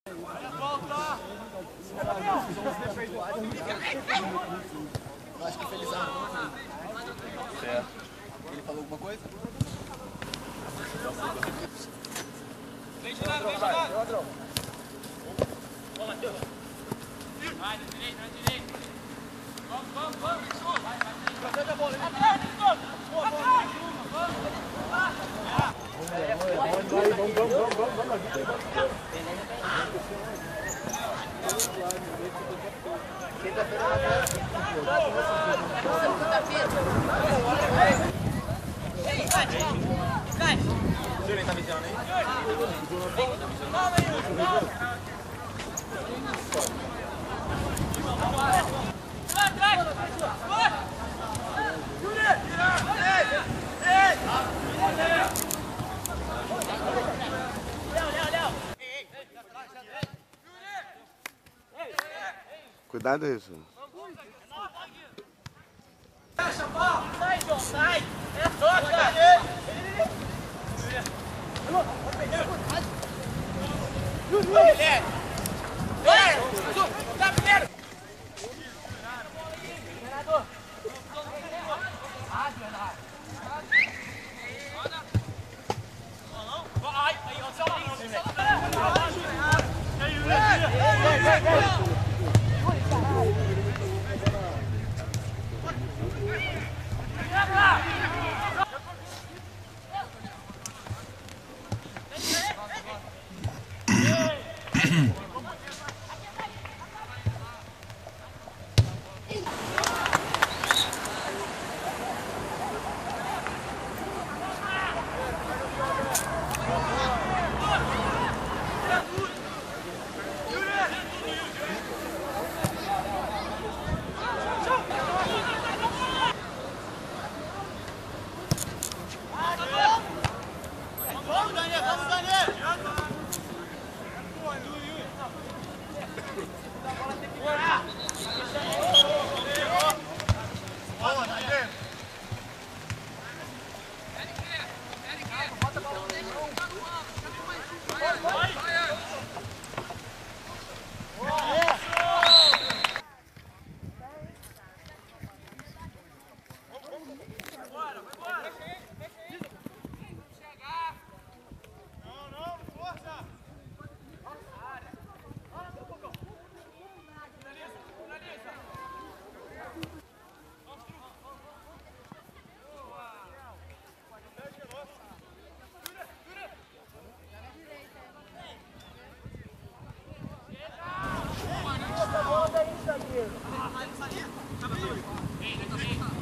Eu acho que felizão. Certo. Ele falou alguma coisa? Vem de lado, vem de lado. Vamos, Matheus. Vai, na direita, na direita. Vamos. Vai. Procede a bola. Atrás, Pinto. Boa, vamos. Yuri, tá vigiando aí? Cuidado isso. Sai, João, sai! É toca! Tá primeiro! Ei,